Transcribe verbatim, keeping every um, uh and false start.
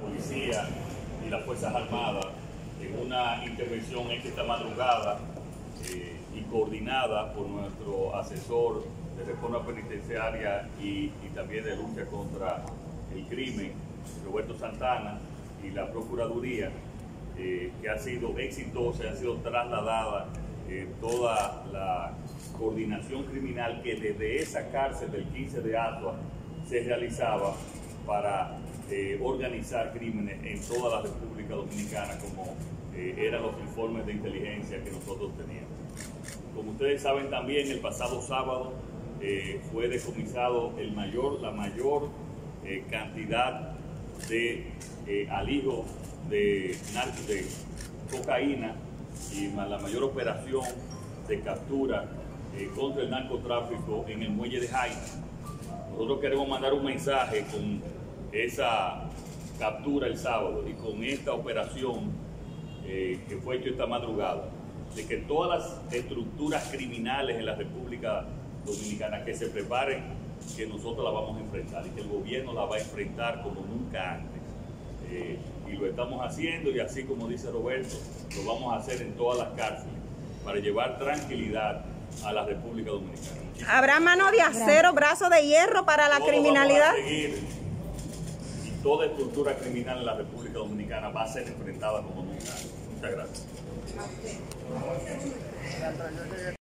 policía y las Fuerzas Armadas en una intervención hecha esta madrugada eh, y coordinada por nuestro asesor de reforma penitenciaria y, y también de lucha contra el crimen, Roberto Santana, y la Procuraduría, eh, que ha sido exitosa, ha sido trasladada eh, toda la coordinación criminal que desde esa cárcel del quince de Asua se realizaba para eh, organizar crímenes en toda la República Dominicana, como eh, eran los informes de inteligencia que nosotros teníamos. Como ustedes saben también, el pasado sábado eh, fue decomisado el mayor, la mayor eh, cantidad de eh, alijo de, de cocaína y la mayor operación de captura eh, contra el narcotráfico en el muelle de Jaina. Nosotros queremos mandar un mensaje con esa captura el sábado y con esta operación eh, que fue hecha esta madrugada, de que todas las estructuras criminales en la República Dominicana que se preparen, que nosotros la vamos a enfrentar y que el gobierno la va a enfrentar como nunca antes. Eh, y lo estamos haciendo, y así como dice Roberto, lo vamos a hacer en todas las cárceles para llevar tranquilidad a la República Dominicana. ¿Habrá mano de acero, brazo de hierro para la Todos criminalidad? Vamos a seguir, y toda estructura criminal en la República Dominicana va a ser enfrentada como nunca. Muchas gracias.